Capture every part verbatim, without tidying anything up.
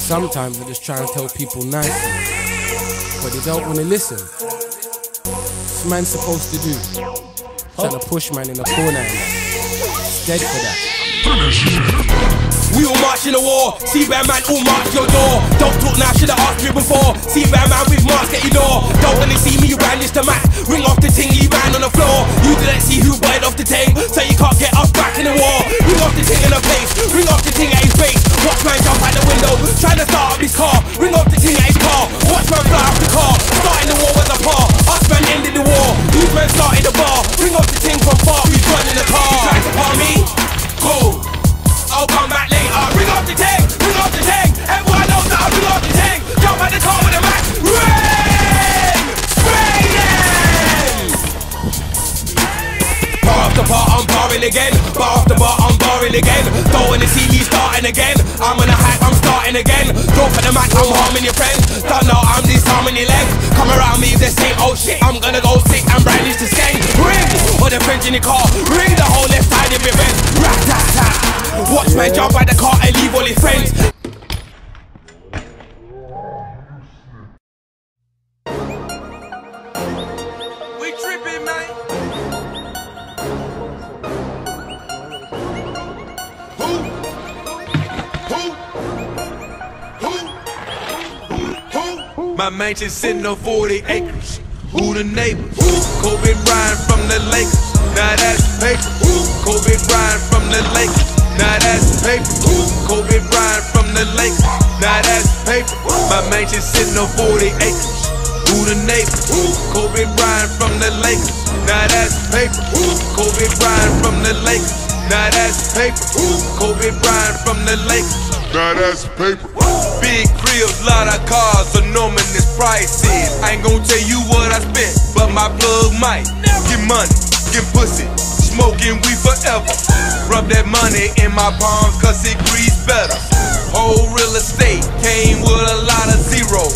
Sometimes I just try and tell people nicely, but they don't want to listen. What's man supposed to do? Trying to push man in a corner and that. It's dead for that. We all march in the war, see bad man all march your door. Don't talk now, should've asked me before. See bad man with marks, get your door. Don't wanna see me, you brandish the mat. Ring off the ting, leave man on the floor. You didn't see who butted off the ting, so you can't get us back in the war. Ring off the ting in a place, ring off the ting at his base. Watch man jump out the window, trying to start up his car. Ring off the ting at his car, watch man fly off the car. Starting the war was a par, us man ended the war. These men started the bar, ring off the ting from far. We running the car. You trying to palm me? Go. I'll come back later. Ring off the ting, ring off the ting. Everyone knows that I ring off the ting. Jump at the car with a max. Ring! Spraying! Bar after bar, I'm barring again. Bar after bar, I'm barring again. Don't wanna see me starting again. I'm on a hype, I'm starting again. Drop at the max, I'm harming your friends. Don't know I'm disarming your legs. Come around me if they say, oh shit, I'm gonna go sick and brandish the skeng. Ring! Or the French in the car. Ring the whole left side of your vent. Rat-tat-tat. Watch man jump out the car and leave all his friends. We tripping, man. Who? Who? Who? Who? My mansion sitting on forty acres. Who the neighbors? Kobe Bryant from the Lakers. Now that's paper. Kobe Bryant from the Lakers. Now that's paper. Kobe Bryant from the Lakers. Now that's paper. My mansion sitting on forty acres. Who the neighbors? Kobe Bryant from the Lakers. Now that's paper. Kobe Bryant from the Lakers. Now that's paper. Kobe Bryant from the Lakers. Now that's paper. Big cribs, lot of cars, enormous prices. I ain't gon' tell you what I spent, but my plug might get money, get pussy, smoking weed forever. Rub that money in my palms cause it breathes better. Whole real estate came with a lot of zeros.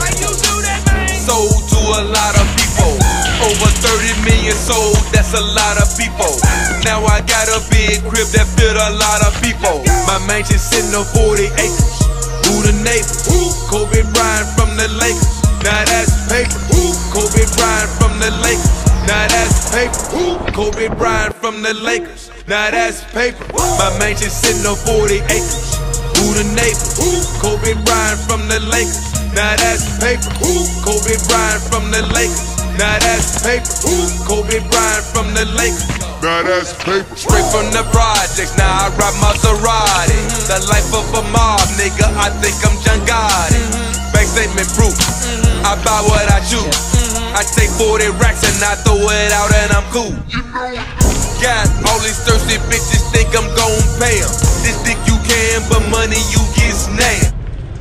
Sold to a lot of people. Over thirty million sold, that's a lot of people. Now I got a big crib that fit a lot of people. My mansion sitting on forty acres. Who the neighbors? Kobe Bryant from the Lakers. Now that's paper. Kobe Bryant from the Lakers. Now that's paper. Kobe Bryant from the Lakers. Now that's paper. My mansion sitting on forty acres. Who the neighbors? Kobe Bryant from the Lakers. Now that's paper. Kobe Bryant from the Lakers. Now that's paper. Kobe Bryant from the Lakers. Now that's paper. Straight from the projects, now I ride Maserati. The life of a mob, nigga, I think I'm John Gotti. Bank statement proof, I buy what I choose. I take forty racks and I throw it out and I'm cool. Got all these thirsty bitches think I'm gon' pay 'em. This dick you can, but money you get snagged.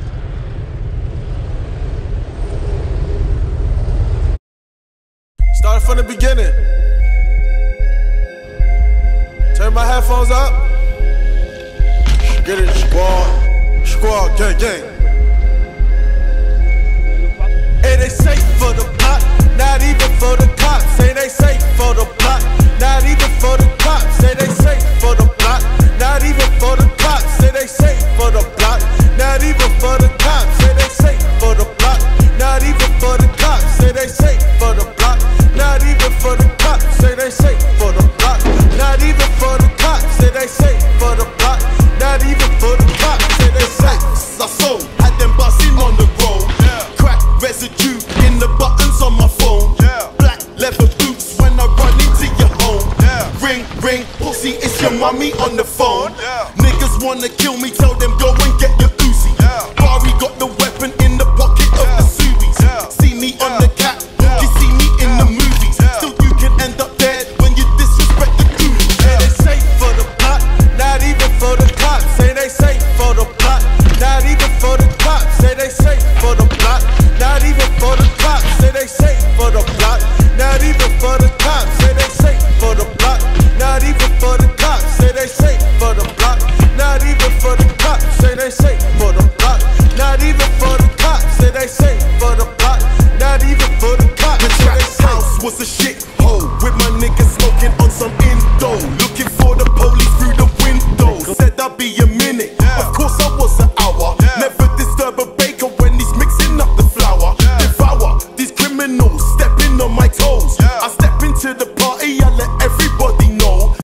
Started from the beginning. Turn my headphones up. Get it, squad. Squad, gang, gang. It ain't safe for the block, not even for the cops. Say they safe for the block, not even for the cops. Say they safe for the block, not even for the cops. Say they safe for the block, not even for the cops. Say they safe for the block, not even for the cops. Say they safe for the block, not even for the cops. Say they safe for the block, not even for the cops. Say they safe for the block, not even for the cops. Say they safe. I sold, had them busting on the road. Crack residue in the buttons on my phone. Black leather boots when I run into your home. Ring, ring, pussy, it's your mommy on the phone. Niggas wanna kill me, tell them go and get your